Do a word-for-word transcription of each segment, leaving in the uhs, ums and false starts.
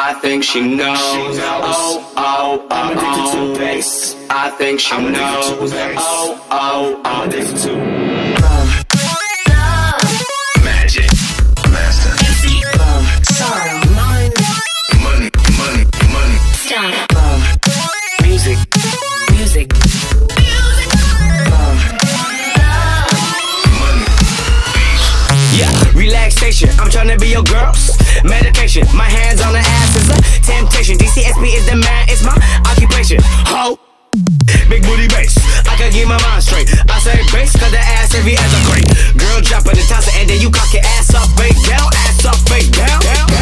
I think she knows. Oh, oh, oh, I'm addicted to bass. I think she knows. Oh, oh, oh, I'm addicted to love. Love. Magic. Master. Love. Sorrow. Mind. Money. Money. Money. Stop. Love. Music. Music. Music. Love. Love. Money. Yeah. Relaxation. I'm tryna be your girls. Medication. My hands on the ass is a temptation. D C S P is the man. It's my occupation. Ho. Big booty bass, I can get my mind straight. I say bass, cause the ass heavy as a crate. Girl drop in the tosser and then you cock your ass up, fake down, ass up, fake down.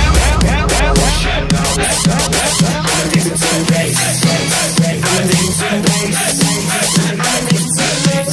I'm addicted to the bass. I'm addicted to the bass. I'm addicted to the bass.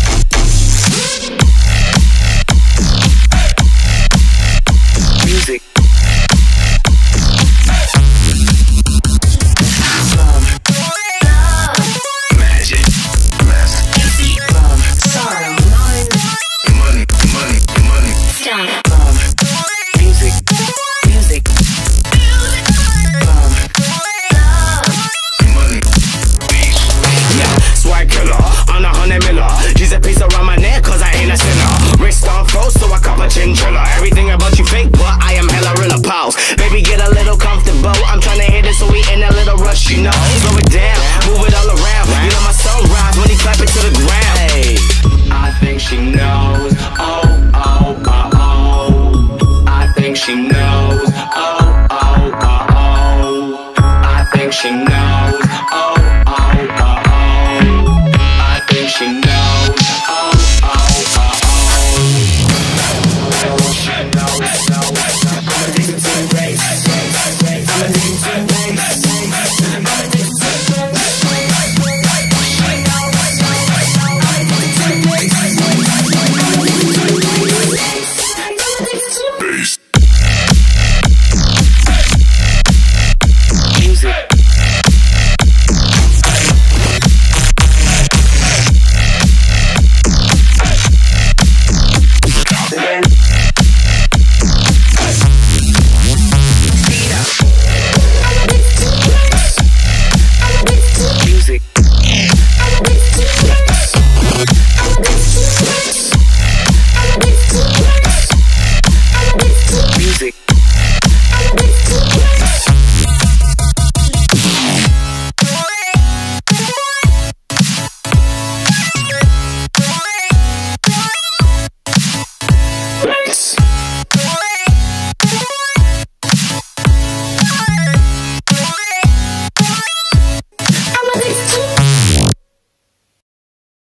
Music.